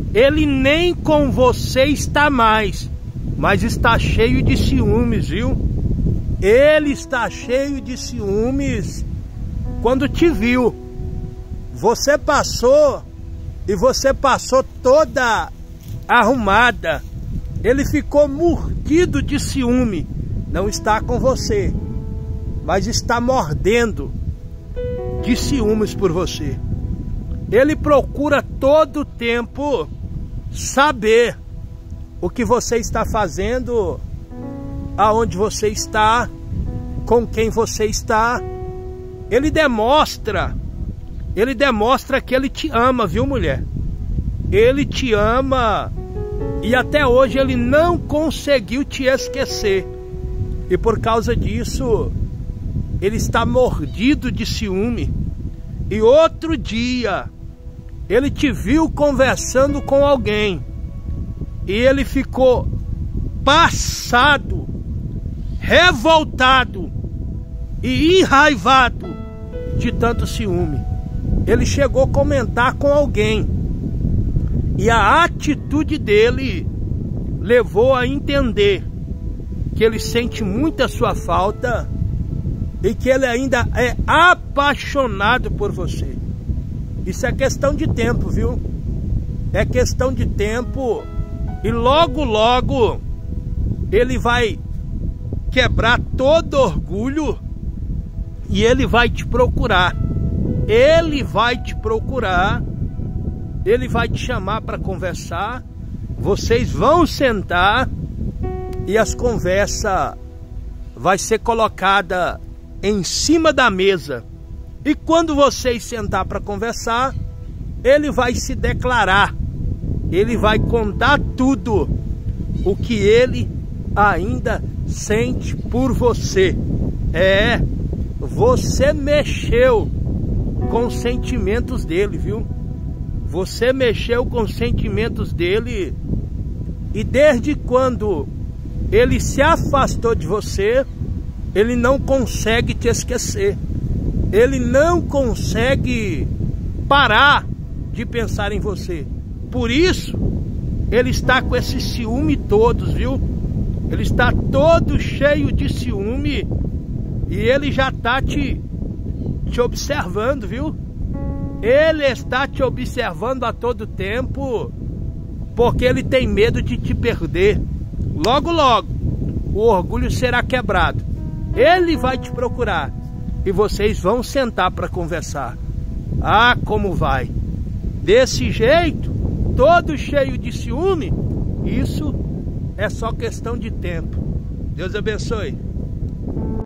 ele nem com você está mais, mas está cheio de ciúmes, viu? Ele está cheio de ciúmes. Quando te viu, você passou toda arrumada. Ele ficou mordido de ciúme. Não está com você, mas está mordendo de ciúmes por você. Ele procura todo o tempo saber o que você está fazendo, aonde você está, com quem você está. Ele demonstra que ele te ama, viu, mulher? Ele te ama e até hoje ele não conseguiu te esquecer. E por causa disso, ele está mordido de ciúme. E outro dia, ele te viu conversando com alguém e ele ficou passado, revoltado e enraivado de tanto ciúme. Ele chegou a comentar com alguém e a atitude dele levou a entender que ele sente muito a sua falta e que ele ainda é apaixonado por você. Isso é questão de tempo, viu? É questão de tempo e logo, logo ele vai quebrar todo orgulho e ele vai te procurar. Ele vai te procurar, ele vai te chamar para conversar, vocês vão sentar e as conversas vai ser colocada em cima da mesa. E quando vocês sentar para conversar, ele vai se declarar, ele vai contar tudo o que ele ainda sente por você. Você mexeu com os sentimentos dele, viu? Você mexeu com os sentimentos dele e desde quando ele se afastou de você, ele não consegue te esquecer. Ele não consegue parar de pensar em você. Por isso, ele está com esse ciúme todos, viu? Ele está todo cheio de ciúme e ele já está te observando, viu? Ele está te observando a todo tempo porque ele tem medo de te perder. Logo, logo, o orgulho será quebrado. Ele vai te procurar e vocês vão sentar para conversar. Ah, como vai? Desse jeito, todo cheio de ciúme, isso é só questão de tempo. Deus abençoe.